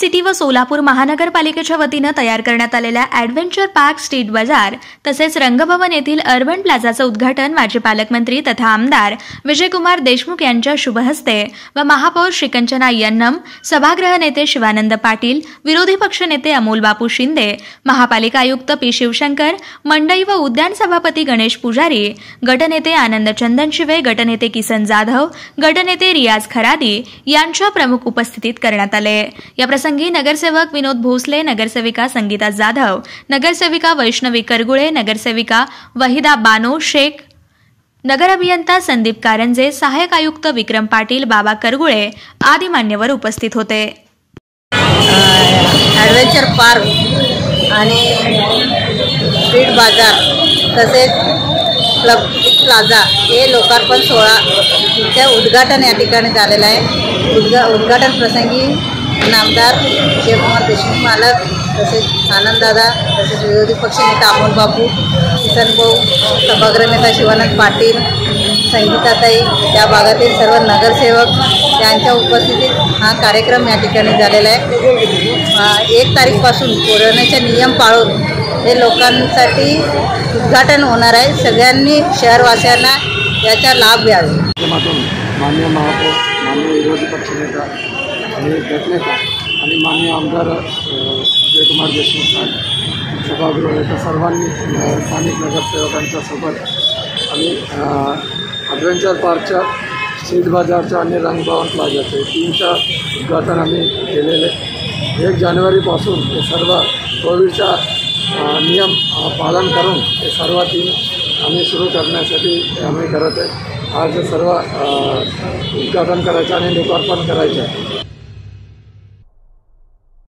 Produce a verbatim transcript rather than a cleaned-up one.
City व सोलापूर महानगरपालिकेच्या वतीनं तयार करण्यात आलेल्या ॲडव्हेंचर पार्क स्ट्रीट बाजार तसेच रंगभवन येथील अर्बन प्लाझाचं उद्घाटन माजी पालकमंत्री तथा आमदार विजयकुमार देशमुख यांच्या शुभ हस्ते व महापौर श्रीकंचना यन्नम, सभागृह नेते शिवानंद पाटील, विरोधी पक्षनेते अमोल बापू शिंदे, महापालिका आयुक्त पी शिवशंकर, मंडई व उद्यान सभापती गणेश पुजारी, गटनेते आनंद चंदनशिवे, गटनेते किसन जाधव, गटनेते रियाज खरादी यांच्या प्रमुख उपस्थितीत करण्यात आले। या प्रसंगी नगरसेवक विनोद भोसले, नगरसेविका संगीता जाधव, नगरसेविका वैष्णवी करगुळे, नगरसेविका वहिदा बानो शेख, नगर अभियंता संदीप कारंजे, सहाय्यक आयुक्त विक्रम पाटील, बाबा करगुळे आदी मान्यवर उपस्थित होते। ॲडव्हेंचर पार्क आणि स्ट्रीट बाजार तसेच क्लब प्लाझा हे लोकार्पण सोहळा उद्घाटन या ठिकाणी झालेलं आहे। उद्घा उद्घाटन प्रसंगी नामदार विजयकुमार देशमुख मालक तसेच आनंददादा तसेच विरोधी पक्षनेता अमोल बापू, किसन भाऊ, सभागृह नेता शिवानंद पाटील, संगीताताई, त्या भागातील सर्व नगरसेवक यांच्या उपस्थितीत हा कार्यक्रम या ठिकाणी झालेला आहे। एक तारीखपासून कोरोनाचे नियम पाळून हे लोकांसाठी उद्घाटन होणार आहे। सगळ्यांनी शहरवासियांना याचा लाभ घ्यावा। माननीय महापौर, माननीय विरोधी पक्षनेता आणि गटनेता आणि माननीय आमदार विजयकुमार देशमुख साहेब, सभागृह येथे सर्वांनी स्थानिक नगरसेवकांच्या सोबत आम्ही ॲडव्हेंचर पार्कच्या स्ट्रीट बाजारच्या आणि रंगभवन प्लाझाचे तीनच्या उद्घाटन आम्ही केलेले। एक जानेवारीपासून हे सर्व कोविडचा नियम पालन करून हे सर्व तीन आम्ही सुरू करण्यासाठी आम्ही करत आहे। आज सर्व उद्घाटन करायचं आणि लोकार्पण करायचं आहे।